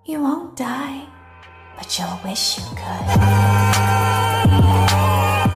You won't die, but you'll wish you could.